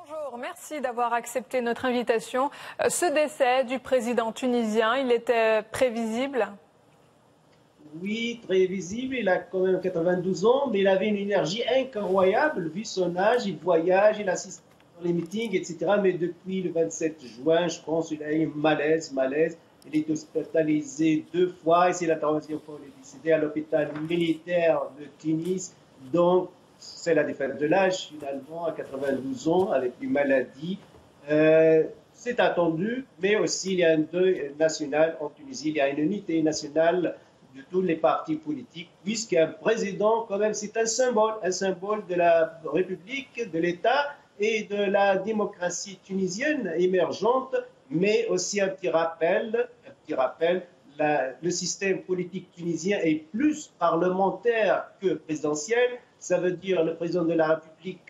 Bonjour, merci d'avoir accepté notre invitation. Ce décès du président tunisien, il était prévisible? Oui, très visible. Il a quand même 92 ans, mais il avait une énergie incroyable. Vu son âge, il voyage, il assiste dans les meetings, etc. Mais depuis le 27 juin, je pense, il a eu malaise. Il est hospitalisé 2 fois et c'est la troisième fois qu'il est décédé à l'hôpital militaire de Tunis. Donc, c'est la défaite de l'âge, finalement, à 92 ans, avec une maladie. C'est attendu, mais aussi il y a un deuil national en Tunisie. Il y a une unité nationale de tous les partis politiques, puisqu'un président, quand même, c'est un symbole de la République, de l'État et de la démocratie tunisienne émergente, mais aussi un petit rappel, le système politique tunisien est plus parlementaire que présidentiel. Ça veut dire le président de la République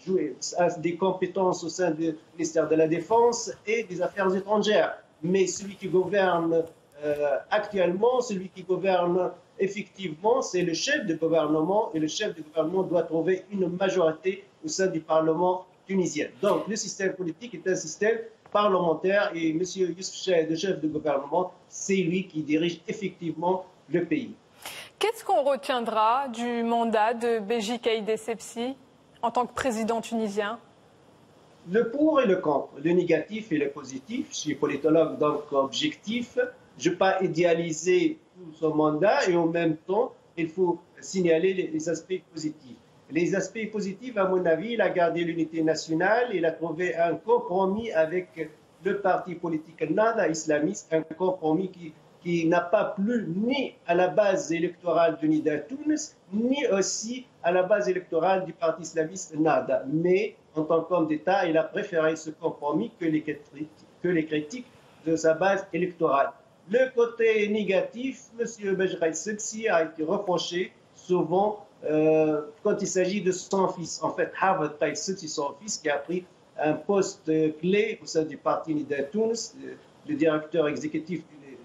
a des compétences au sein du ministère de la Défense et des Affaires étrangères. Mais celui qui gouverne actuellement, celui qui gouverne effectivement, c'est le chef de gouvernement et le chef de gouvernement doit trouver une majorité au sein du Parlement tunisien. Donc le système politique est un système parlementaire et M. Youssef Chahed, le chef de gouvernement, c'est lui qui dirige effectivement le pays. Qu'est-ce qu'on retiendra du mandat de Béji Caïd Essebsi en tant que président tunisien? Le pour et le contre, le négatif et le positif. Je suis politologue, donc objectif. Je ne vais pas idéaliser tout son mandat et en même temps, il faut signaler les aspects positifs. Les aspects positifs, à mon avis, il a gardé l'unité nationale, il a trouvé un compromis avec le parti politique Nada islamiste, un compromis qui n'a pas plu ni à la base électorale de Nida Tounes, ni aussi à la base électorale du parti islamiste Nada. Mais en tant qu'homme d'État, il a préféré ce compromis que les critiques de sa base électorale. Le côté négatif, M. Béji Caïd Essebsi a été reproché souvent quand il s'agit de son fils. En fait, Hafez Caïd Essebsi, son fils, qui a pris un poste clé au sein du parti Nida Tounes, le directeur exécutif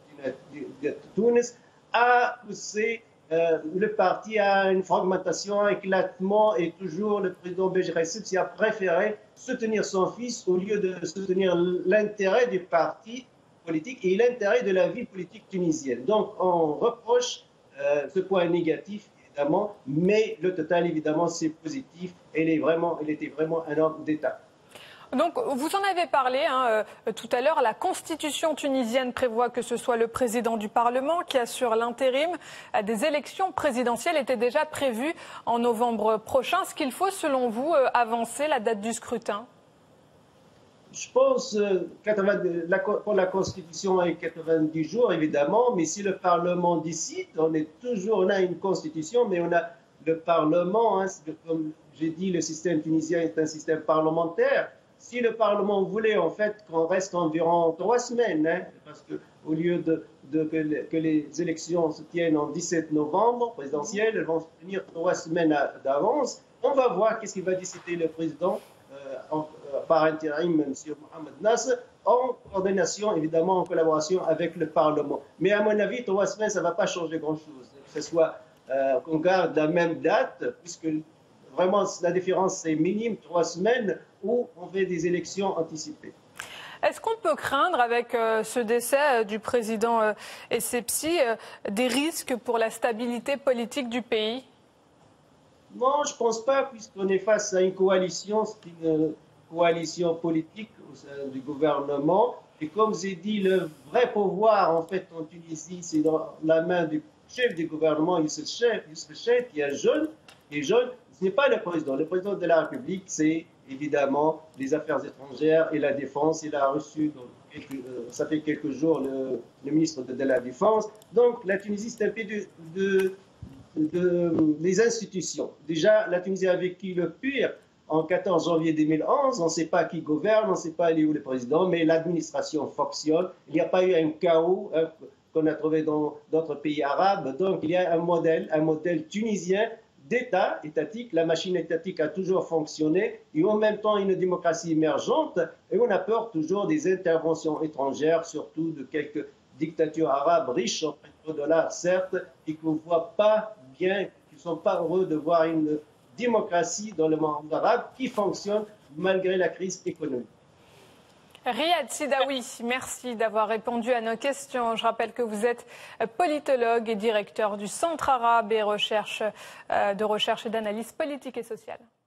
de Tunis, a poussé le parti à une fragmentation, un éclatement, et toujours le président Béji Caïd Essebsi a préféré soutenir son fils au lieu de soutenir l'intérêt du parti politique et l'intérêt de la vie politique tunisienne. Donc on reproche ce point négatif, évidemment, mais le total, évidemment, c'est positif. Il était vraiment un homme d'État. Donc, vous en avez parlé tout à l'heure, la constitution tunisienne prévoit que ce soit le président du Parlement qui assure l'intérim. Des élections présidentielles étaient déjà prévues en novembre prochain. Est-ce qu'il faut, selon vous, avancer la date du scrutin? Je pense que pour la Constitution, il y a 90 jours, évidemment, mais si le Parlement décide, on a une Constitution, mais on a le Parlement, comme j'ai dit, le système tunisien est un système parlementaire. Si le Parlement voulait, en fait, qu'on reste environ 3 semaines, parce qu'au lieu que les élections se tiennent en 17 novembre, présidentielles, elles vont se tenir 3 semaines d'avance, on va voir qu'est-ce qu'il va décider le président par intérim, M. Mohamed Nasser, en coordination, évidemment, en collaboration avec le Parlement. Mais à mon avis, 3 semaines, ça ne va pas changer grand-chose. Que ce soit qu'on garde la même date, puisque vraiment la différence est minime, 3 semaines, où on fait des élections anticipées. Est-ce qu'on peut craindre, avec ce décès du président Essebsi, des risques pour la stabilité politique du pays? Non, je ne pense pas, puisqu'on est face à une coalition, c'est une coalition politique au sein du gouvernement. Et comme j'ai dit, le vrai pouvoir, en fait, en Tunisie, c'est dans la main du chef du gouvernement, Youssef Chahed, qui est jeune. Ce n'est pas le président. Le président de la République, c'est évidemment les affaires étrangères et la défense. Il a reçu, ça fait quelques jours, le ministre de la Défense. Donc, la Tunisie, c'est un pays des institutions. Déjà, la Tunisie a vécu le pire en 14 janvier 2011. On ne sait pas qui gouverne, on ne sait pas où le président, mais l'administration fonctionne. Il n'y a pas eu un chaos qu'on a trouvé dans d'autres pays arabes. Donc, il y a un modèle tunisien d'État étatique. La machine étatique a toujours fonctionné et en même temps une démocratie émergente. Et on a peur toujours des interventions étrangères, surtout de quelques dictatures arabes riches en pétrodollars, certes, et qu'on ne voit pas bien, qui ne sont pas heureux de voir une démocratie dans le monde arabe qui fonctionne malgré la crise économique. Riyad Sidaoui, merci d'avoir répondu à nos questions. Je rappelle que vous êtes politologue et directeur du Centre arabe et de recherche et d'analyse politique et sociale.